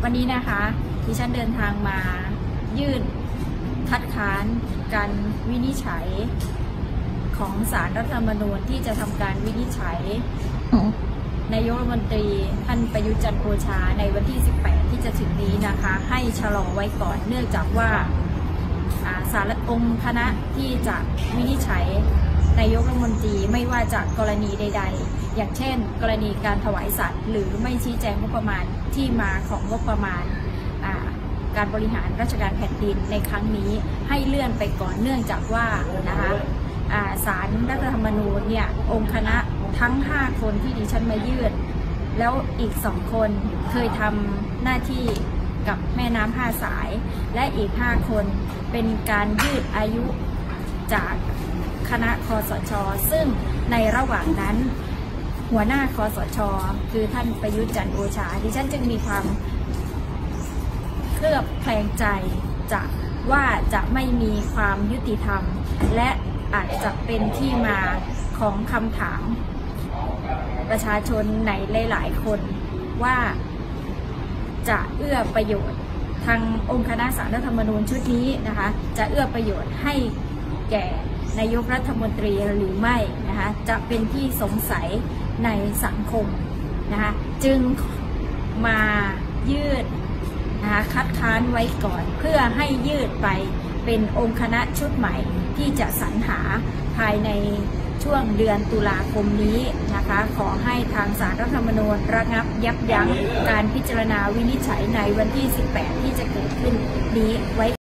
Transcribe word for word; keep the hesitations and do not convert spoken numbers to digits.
วันนี้นะคะดิฉันเดินทางมายื่นคัดค้านการวินิจฉัยของศาลรัฐธรรมนูญที่จะทำการวินิจฉัยนายกรัฐมนตรีท่านประยุทธ์จันทร์โอชาในวันที่สิบแปดที่จะถึงนี้นะคะให้ชะลอไว้ก่อนเนื่องจากว่าศาลองค์คณะที่จะวินิจฉัยนายกรัฐมนตรีไม่ว่าจากกรณีใดๆอย่างเช่นกรณีการถวายสัตว์หรือไม่ชี้แจงงบประมาณที่มาของงบประมาณการบริหารราชการแผ่นดินในครั้งนี้ให้เลื่อนไปก่อนเนื่องจากว่านะคะศาลรัฐธรรมนูญเนี่ยองค์คณะทั้งห้าคนที่ดิฉันมายื่นแล้วอีกสองคนเคยทำหน้าที่กับแม่น้ำห้าสายและอีกห้าคนเป็นการยืดอายุจากคณะคสช.ซึ่งในระหว่างนั้นหัวหน้าคสช.คือท่านประยุทธ์จันทร์โอชาดิฉันจึงมีความเคลือบแคลงใจจะว่าจะไม่มีความยุติธรรมและอาจจะเป็นที่มาของคำถามประชาชนในหลายๆคนว่าจะเอื้อประโยชน์ทางองค์คณะศาลรัฐธรรมนูญชุดนี้นะคะจะเอื้อประโยชน์ให้แก่นายกรัฐมนตรีหรือไม่นะคะจะเป็นที่สงสัยในสังคมนะคะจึงมายืดนะคะคัดค้านไว้ก่อนเพื่อให้ยืดไปเป็นองค์คณะชุดใหม่ที่จะสรรหาภายในช่วงเดือนตุลาคมนี้นะคะขอให้ทางศาลรัฐธรรมนูญระงับยับยั้งการพิจารณาวินิจฉัยในวันที่สิบแปดที่จะเกิดขึ้นนี้ไว้